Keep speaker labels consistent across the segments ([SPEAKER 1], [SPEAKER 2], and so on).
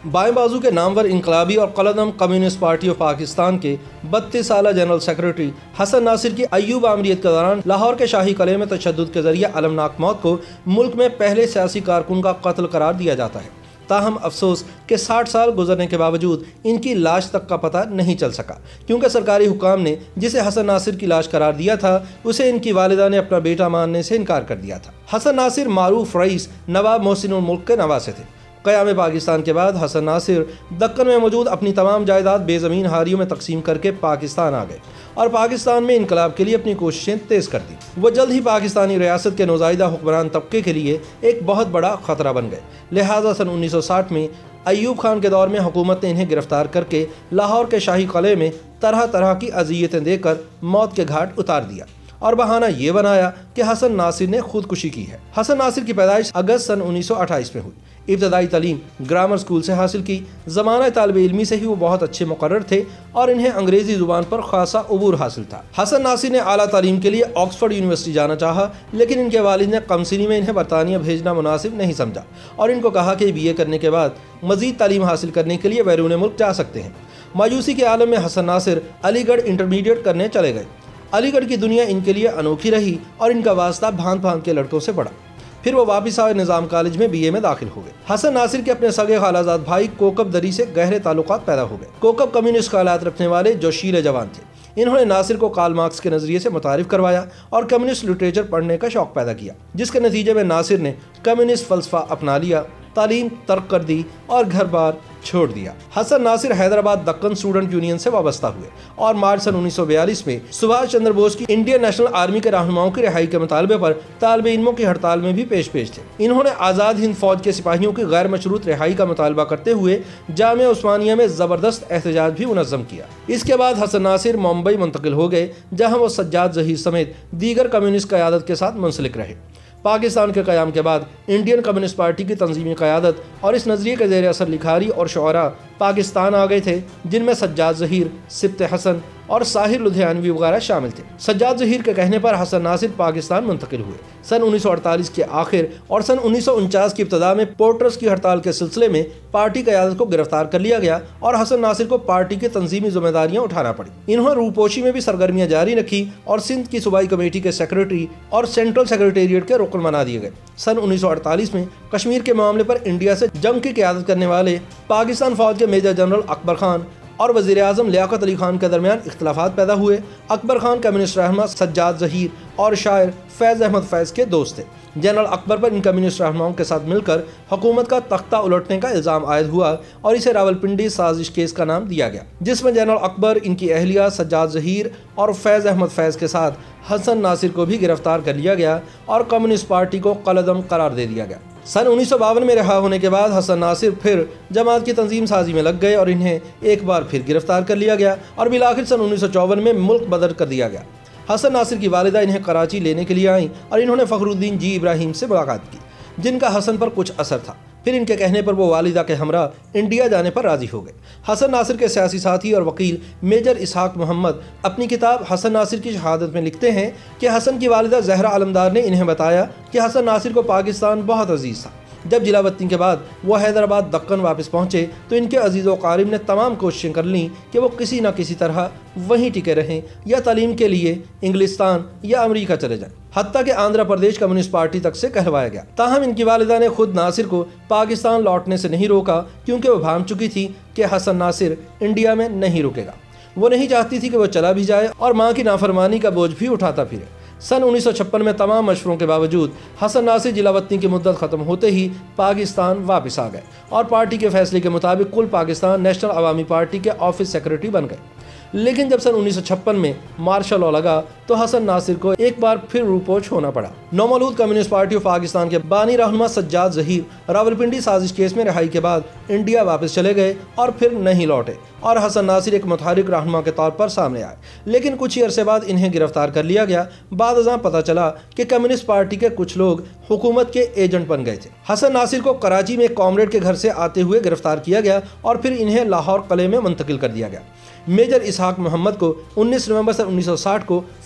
[SPEAKER 1] बाएं बाजू के नामवर इनकलाबी और कलदम कम्युनिस्ट पार्टी ऑफ पाकिस्तान के 32 साल जनरल सेक्रेटरी हसन नासिर की अय्यूब आमरीत के दौरान लाहौर के शाही कले में तशद्दुद के जरिए अलमनाक मौत को मुल्क में पहले सियासी कारकुन का कत्ल करार दिया जाता है। ताहम अफसोस कि 60 साल गुजरने के बावजूद इनकी लाश तक का पता नहीं चल सका, क्योंकि सरकारी हुकाम ने जिसे हसन नासिर की लाश करार दिया था उसे इनकी वालिदा ने अपना बेटा मानने से इनकार कर दिया था। हसन नासिर मारूफ रईस नवाब मोहसिनुल मुल्क के नवासे थे। क़याम पाकिस्तान के बाद हसन नासिर दक्कन में मौजूद अपनी तमाम जायदाद बेज़मीन हारियों में तकसीम करके पाकिस्तान आ गए और पाकिस्तान में इनकलाब के लिए अपनी कोशिशें तेज़ कर दी। वो जल्द ही पाकिस्तानी रियासत के नौज़ायदा हुक्मरान तबके के लिए एक बहुत बड़ा ख़तरा बन गए। लिहाजा सन 1960 में अय्यूब खान के दौर में हुकूमत ने इन्हें गिरफ्तार करके लाहौर के शाही कले में तरह तरह की अज़ियतें देकर मौत के घाट उतार दिया और बहाना ये बनाया कि हसन नासिर ने खुदकुशी की है। हसन नासिर की पैदाइश अगस्त सन 1928 में हुई। इब्तदाई तालीम ग्रामर स्कूल से हासिल की। ज़माना तालिब इल्मी से ही वो बहुत अच्छे मुकर्रर थे और इन्हें अंग्रेज़ी ज़ुबान पर खासा अबूर हासिल था। हसन नासिर ने आला तालीम के लिए ऑक्सफोर्ड यूनिवर्सिटी जाना चाहा, लेकिन इनके वालिद ने कमसिनी में इन्हें बरतानिया भेजना मुनासिब नहीं समझा और इनको कहा कि BA करने के बाद मज़ीद तालीम हासिल करने के लिए बैरून मुल्क जा सकते हैं। मायूसी के आलम में हसन नासिर अलीगढ़ इंटरमीडिएट करने चले गए। अलीगढ़ की दुनिया इनके लिए अनोखी रही और इनका वास्ता भांत भांत के लड़कों से पड़ा। फिर वो वापस आए निज़ाम कॉलेज में BA में दाखिल हो गए। हसन नासिर के अपने सगे खालाजाद भाई कोकब दरी से गहरे ताल्लुकात पैदा हो गए। कोकब कम्युनिस्ट ख्यालात रखने वाले जोशीले जवान थे। इन्होंने नासिर को कार्ल मार्क्स के नज़रिए से मुतारिफ करवाया और कम्युनिस्ट लिटरेचर पढ़ने का शौक़ पैदा किया, जिसके नतीजे में नासिर ने कम्युनिस्ट फ़लसफ़ा अपना लिया, तालीम तर्क कर दी और घर बार छोड़ दिया। हसन नासिर हैदराबाद दक्कन स्टूडेंट यूनियन से वाबस्ता हुए और मार्च सन 1942 में सुभाष चंद्र बोस की इंडियन नेशनल आर्मी के रहनुमाओं की रिहाई के मुतालबे पर तालिब इल्मों की हड़ताल में भी पेश थे। इन्होंने आज़ाद हिंद फौज के सिपाहियों की गैर मशरूत रिहाई का मुतालबा करते हुए जामिया उस्मानिया में ज़बरदस्त एहतजाज भी मुनज़्ज़म किया। इसके बाद हसन नासिर मुंबई मुंतकिल हो गए, जहाँ वो सज्जाद ज़हीर समेत दीगर कम्युनिस्ट क़यादत के साथ मुंसलिक रहे। पाकिस्तान के क़याम के बाद इंडियन कम्युनिस्ट पार्टी की तंजीमी क़यादत और इस नज़रिए के ज़ेर असर लिखारी और शुअरा पाकिस्तान आ गए थे, जिनमें सज्जाद ज़हीर, सिब्त हसन और साहिर लुधियानवी वगैरह शामिल थे। सज्जाद ज़हीर के कहने पर हसन नासिर पाकिस्तान मुंतकिल हुए। सन 1948 के आखिर और सन 1949 की इब्तदा में पोर्टर्स की हड़ताल के सिलसिले में पार्टी क़यादत को गिरफ्तार कर लिया गया और हसन नासिर को पार्टी की तंजीमी जिम्मेदारियाँ उठाना पड़ी। इन्होंने रूपोशी में भी सरगर्मियाँ जारी रखी और सिंध की सूबाई कमेटी के सेक्रेटरी और सेंट्रल सेक्रेटेरिएट के रुकन बना दिए गए। सन 1948 में कश्मीर के मामले पर इंडिया से जंग की क़यादत करने वाले पाकिस्तान फौज के मेजर जनरल अकबर खान और वज़ीर आज़म लियाकत अली खान के दरमियान इख्तलाफात पैदा हुए। अकबर खान कम्युनिस्ट रहनुमा सज्जाद ज़हीर और शायर फैज़ अहमद फैज़ के दोस्त थे। जनरल अकबर पर इन कम्युनिस्ट रहनुमाओं के साथ मिलकर हुकूमत का तख्ता उलटने का इल्ज़ाम आयद हुआ और इसे रावलपिंडी साजिश केस का नाम दिया गया, जिसमें जनरल अकबर, इनकी अहलिया सज्जाद ज़हीर और फैज़ अहमद फैज़ के साथ हसन नासिर को भी गिरफ्तार कर लिया गया और कम्युनिस्ट पार्टी को कलअदम करार दे दिया गया। सन 1952 में रिहा होने के बाद हसन नासिर फिर जमात की तंजीम साजी में लग गए और इन्हें एक बार फिर गिरफ्तार कर लिया गया और बिलाखिर सन 1954 में मुल्क बदर कर दिया गया। हसन नासिर की वालिदा इन्हें कराची लेने के लिए आईं और इन्होंने फ़खरुद्दीन जी इब्राहिम से मुलाकात की, जिनका हसन पर कुछ असर था। फिर इनके कहने पर वो वालिदा के हमरा इंडिया जाने पर राज़ी हो गए। हसन नासिर के सियासी साथी और वकील मेजर इसहाक मोहम्मद अपनी किताब हसन नासिर की शहादत में लिखते हैं कि हसन की वालिदा जहरा आलमदार ने इन्हें बताया कि हसन नासिर को पाकिस्तान बहुत अजीज़ था। जब जिलावतनी के बाद वो हैदराबाद दक्कन वापस पहुँचे तो इनके अजीज़ व क़ारिब ने तमाम कोशिशें कर लीं कि वो किसी न किसी तरह वहीं टिके रहें या तालीम के लिए इंग्लिस्तान या अमेरिका चले जाएं। हत्ता कि आंध्र प्रदेश कम्युनिस्ट पार्टी तक से कहलवाया गया। ताहम इनकी वालिदा ने खुद नासिर को पाकिस्तान लौटने से नहीं रोका, क्योंकि वो भान चुकी थी कि हसन नासिर इंडिया में नहीं रुकेगा। वो नहीं चाहती थी कि वो चला भी जाए और माँ की नाफरमानी का बोझ भी उठाता फिरे। सन 1956 में तमाम मशवरों के बावजूद हसन नासिर जिलावतनी की मुद्दत ख़त्म होते ही पाकिस्तान वापस आ गए और पार्टी के फैसले के मुताबिक कुल पाकिस्तान नेशनल अवामी पार्टी के ऑफिस सेक्रेटरी बन गए। लेकिन जब सन 1956 में मार्शल लॉ लगा तो हसन नासिर को एक बार फिर रूपोश होना पड़ा। नौमौलूद कम्युनिस्ट पार्टी ऑफ पाकिस्तान के बानी रहनुमा सज्जाद ज़हीर रावलपिंडी साजिश केस में रिहाई के बाद इंडिया वापस चले गए और फिर नहीं लौटे और हसन नासिर एक मुतहरिक रहनुमा के तौर पर सामने आए। लेकिन कुछ ही अरसे बाद इन्हें गिरफ्तार कर लिया गया। बाद अज़ां पता चला कि कम्युनिस्ट पार्टी के कुछ लोग हुकूमत के एजेंट बन गए थे। हसन नासिर को कराची में एक कॉमरेड के घर से आते हुए गिरफ्तार किया गया और फिर इन्हें लाहौर किले में मुंतकिल कर दिया गया। मेजर इसहाक मोहम्मद को 19 नवंबर सन 1960 को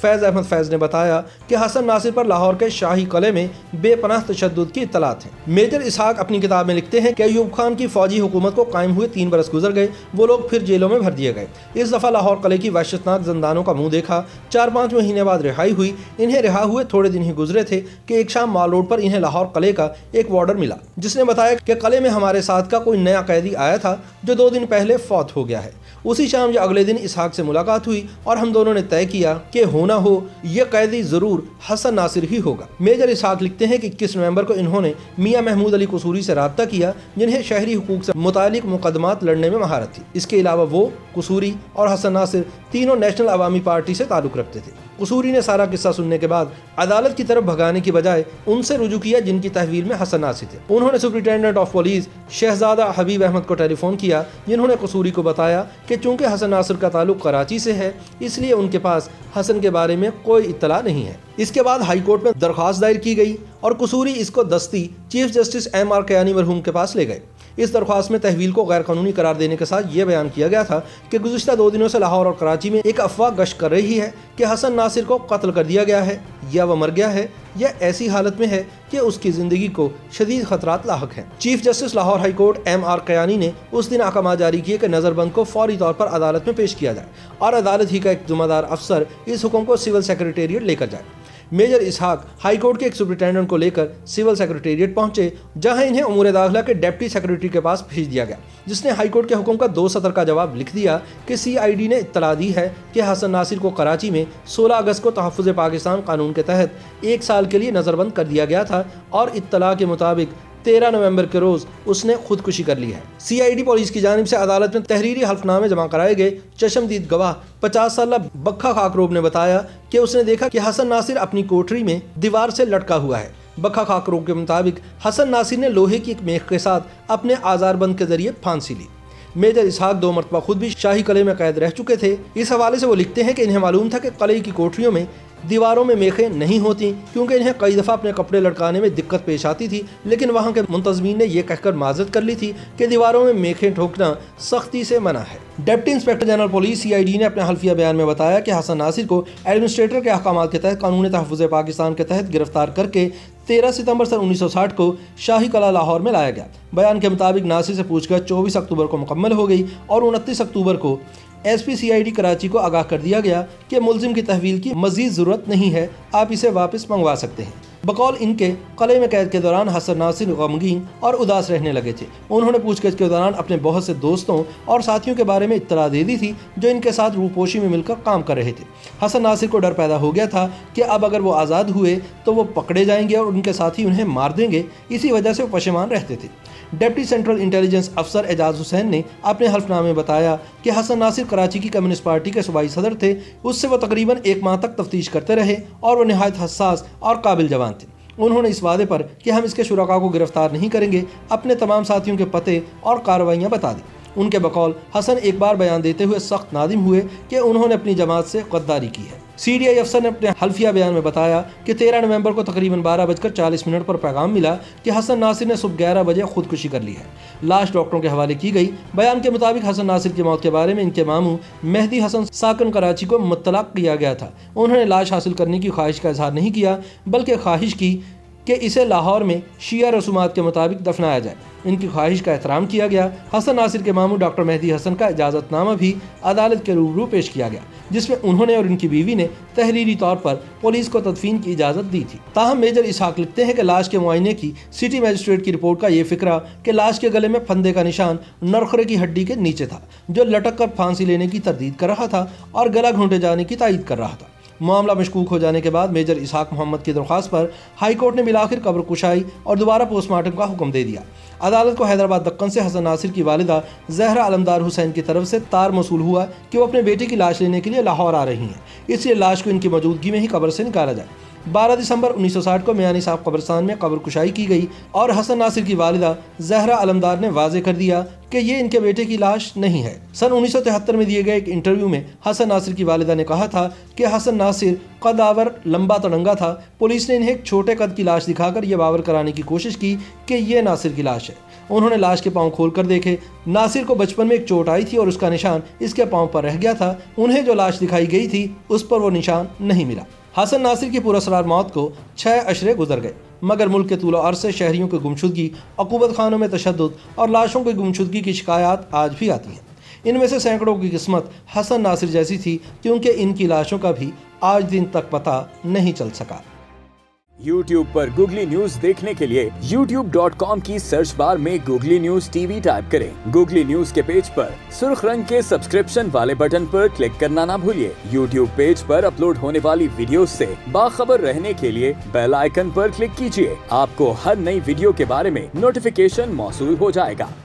[SPEAKER 1] फैज़ अहमद फैज़ ने बताया कि हसन नासिर पर लाहौर के शाही कले में बेपनाह तशद्दुद की इत्तलात हैं। मेजर इसहाक अपनी किताब में लिखते हैं कि अयूब खान की फौजी हुकूमत को कायम हुए 3 बरस गुजर गए, वो लोग फिर जेलों में भर दिए गए। इस दफ़ा लाहौर कले की वहशतनाक जिंदानों का मुंह देखा। 4-5 महीने बाद रिहाई हुई। इन्हें रिहा हुए थोड़े दिन ही गुजरे थे कि एक शाम माल रोड पर इन्हें लाहौर कले का एक वार्डर मिला, जिसने बताया कि कले में हमारे साथ का कोई नया कैदी आया था जो 2 दिन पहले फौत हो गया है। उसी शाम या अगले दिन इसहाक से मुलाकात हुई और हम दोनों ने तय किया कि हो ना हो यह कैदी जरूर हसन नासिर ही होगा। मेजर इसहाक लिखते हैं कि 21 नवंबर को इन्होंने मियां महमूद अली कसूरी से रब्ता किया, जिन्हें शहरी हुकूक से मुतालिक मुकदमात लड़ने में महारत थी। इसके अलावा वो, कसूरी और हसन नासिर तीनों नेशनल अवामी पार्टी से ताल्लुक़ रखते थे। कसूरी ने सारा किस्सा सुनने के बाद अदालत की तरफ भगाने की बजाय उनसे रुजू किया जिनकी तहवील में हसन नासिर थे। उन्होंने superintendent of police Shahzada Habib Ahmad को टेलीफोन किया, जिन्होंने कसूरी को बताया कि चूंकि हसन नासिर का ताल्लुक कराची से है, इसलिए उनके पास हसन के बारे में कोई इत्तला नहीं है। इसके बाद हाई कोर्ट में दरख्वास्त दायर की गई और कसूरी इसको दस्ती चीफ जस्टिस M.R. कयानी मरहूम के पास ले गए। इस दरख्वास्त में तहवील को गैर कानूनी करार देने के साथ ये बयान किया गया था कि गुज़िश्ता 2 दिनों से लाहौर और कराची में एक अफवाह गश्त कर रही है कि हसन नासिर को कत्ल कर दिया गया है, या वह मर गया है, या ऐसी हालत में है कि उसकी ज़िंदगी को शदीद खतरात लाहक हैं। Chief justice Lahore High Court M.R. Kayani ने उस दिन अहकाम जारी किए कि नज़रबंद को फौरी तौर पर अदालत में पेश किया जाए और अदालत ही का एक ज़िम्मेदार अफसर इस हुक्म को सिविल सेक्रेटेरिएट लेकर जाए। मेजर इसहाक हाई कोर्ट के एक सुपरिटेंडेंट को लेकर सिविल सेक्रेटेरिएट पहुंचे, जहां इन्हें उमूर दाखिला के डिप्टी सेक्रेटरी के पास भेज दिया गया, जिसने हाई कोर्ट के हुक्म का 2 सतर का जवाब लिख दिया कि CID ने इत्तला दी है कि हसन नासिर को कराची में 16 अगस्त को तहफ़्फ़ुज़ पाकिस्तान कानून के तहत 1 साल के लिए नज़रबंद कर दिया गया था और इत्तला के मुताबिक 13 नवंबर के रोज़ उसने खुदकुशी कर ली है। CID पुलिस की जानिब से अदालत में तहरीरी हल्फनामे जमा कराए गए। चशमदीद गवाह 50 साला बक्खा खाकरोब ने बताया कि उसने देखा कि हसन नासिर अपनी कोठरी में दीवार से लटका हुआ है। बक्खा खाकरोब के मुताबिक हसन नासिर ने लोहे की एक मेख के साथ अपने आज़ारबंद के जरिए फांसी ली। मेजर इसहाक 2 मरतबा खुद भी शाही कले में कैद रह चुके थे। इस हवाले से वो लिखते हैं कि इन्हें मालूम था कि कले की कोठरियों में दीवारों में मेखें नहीं होती, क्योंकि इन्हें कई दफ़ा अपने कपड़े लटकाने में दिक्कत पेश आती थी, लेकिन वहाँ के मुंतज़मीन ने यह कहकर माजरत कर ली थी कि दीवारों में मेखें ठोकना सख्ती से मना है। Deputy inspector general police CID ने अपने हल्फिया बयान में बताया कि हसन नासिर को एडमिनिस्ट्रेटर के अहकामात के तहत कानून तहफ़्फ़ुज़ पाकिस्तान के तहत गिरफ्तार करके 13 सितंबर सन 1960 को शाही कला लाहौर में लाया गया। बयान के मुताबिक नासिर से पूछकर 24 अक्टूबर को मुकम्मल हो गई और 29 अक्टूबर को SP CID कराची को आगाह कर दिया गया कि मुलजिम की तहवील की मजीद ज़रूरत नहीं है, आप इसे वापस मंगवा सकते हैं। बकौल इनके कले में कैद के दौरान हसन नासिर गमगीन और उदास रहने लगे थे। उन्होंने पूछताछ के दौरान अपने बहुत से दोस्तों और साथियों के बारे में इत्तला दे दी थी जो इनके साथ रूपोशी में मिलकर काम कर रहे थे। हसन नासिर को डर पैदा हो गया था कि अब अगर वो आज़ाद हुए तो वो पकड़े जाएंगे और उनके साथी उन्हें मार देंगे। इसी वजह से वो पशेमान रहते थे। डिप्टी सेंट्रल इंटेलिजेंस अफसर एजाज हुसैन ने अपने हल्फनामे में बताया कि हसन नासिर कराची की कम्युनिस्ट पार्टी के सूबाई सदर थे। उससे वो तकरीबन 1 माह तक तफ्तीश करते रहे और वो नहायत हसास और काबिल जवान थे। उन्होंने इस वादे पर कि हम इसके शुरका को गिरफ्तार नहीं करेंगे अपने तमाम साथियों के पते और कार्रवाइयाँ बता दी। उनके बकौल हसन एक बार बयान देते हुए सख्त नादिम हुए कि उन्होंने अपनी जमात से गद्दारी की है। CDI अफसर ने अपने हल्फिया बयान में बताया कि 13 नवंबर को तकरीबन 12:40 पर पैगाम मिला कि हसन नासिर ने सुबह 11 बजे खुदकुशी कर ली है। लाश डॉक्टरों के हवाले की गई। बयान के मुताबिक हसन नासिर की मौत के बारे में इनके मामू मेहदी हसन साकन कराची को मुत्तला किया गया था। उन्होंने लाश हासिल करने की ख्वाहिश का इजहार नहीं किया, बल्कि ख्वाहिश की कि इसे लाहौर में शिया रसूमात के मुताबिक दफनाया जाए। इनकी ख्वाहिश का एहतराम किया गया। हसन नासिर के मामू डॉक्टर मेहदी हसन का इजाज़तनामा भी अदालत के रूबरू पेश किया गया, जिसमें उन्होंने और इनकी बीवी ने तहरीरी तौर पर पुलिस को तदफीन की इजाज़त दी थी। ताहम मेजर इसहाक लिखते हैं कि लाश के मुआयने की सिटी मजिस्ट्रेट की रिपोर्ट का ये फिक्रा कि लाश के गले में फंदे का निशान नरखरे की हड्डी के नीचे था, जो लटक कर फांसी लेने की तरदीद कर रहा था और गला घोंटे जाने की तायीद कर रहा था। मामला मशकूक हो जाने के बाद मेजर इसहाक मोहम्मद की दरख्वास्त पर हाई कोर्ट ने बिलाखिर कब्र कुशाई और दोबारा पोस्टमार्टम का हुक्म दे दिया। अदालत को हैदराबाद दक्कन से हसन नासिर की वालिदा जहरा अलमदार हुसैन की तरफ से तार मसूल हुआ कि वो अपने बेटे की लाश लेने के लिए लाहौर आ रही हैं, इसलिए लाश को इनकी मौजूदगी में ही कब्र से निकाला जाए। 12 दिसंबर 1960 को मियानी साहब कब्रस्तान में कब्र कुशाई की गई और हसन नासिर की वालिदा जहरा अलमदार ने वाजे कर दिया कि ये इनके बेटे की लाश नहीं है। सन 1973 में दिए गए एक इंटरव्यू में हसन नासिर की वालिदा ने कहा था कि हसन नासिर कदावर लंबा तड़ंगा था। पुलिस ने इन्हें एक छोटे कद की लाश दिखाकर यह बावर कराने की कोशिश की कि ये नासिर की लाश है। उन्होंने लाश के पांव खोलकर देखे। नासिर को बचपन में एक चोट आई थी और उसका निशान इसके पांव पर रह गया था। उन्हें जो लाश दिखाई गई थी उस पर वो निशान नहीं मिला। हसन नासिर की पुरअसरार मौत को 6 अशरे गुजर गए, मगर मुल्क के तूलो अर्ज़ से शहरियों की गुमशुदगी, अक़ूबत खानों में तशद्दुद और लाशों की गुमशुदगी की शिकायत आज भी आती हैं। इनमें से सैकड़ों की किस्मत हसन नासिर जैसी थी, क्योंकि इनकी लाशों का भी आज दिन तक पता नहीं चल सका।
[SPEAKER 2] YouTube पर गूगली न्यूज देखने के लिए youtube.com की सर्च बार में गूगली न्यूज TV टाइप करें। गूगली न्यूज के पेज पर सुर्ख रंग के सब्सक्रिप्शन वाले बटन पर क्लिक करना ना भूलिए। YouTube पेज पर अपलोड होने वाली वीडियोस से बाखबर रहने के लिए बेल आइकन पर क्लिक कीजिए। आपको हर नई वीडियो के बारे में नोटिफिकेशन मौसूल हो जाएगा।